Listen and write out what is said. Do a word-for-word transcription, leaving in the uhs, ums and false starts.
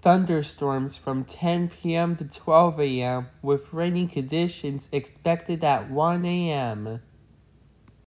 thunderstorms from ten p m to twelve a m with rainy conditions expected at one a m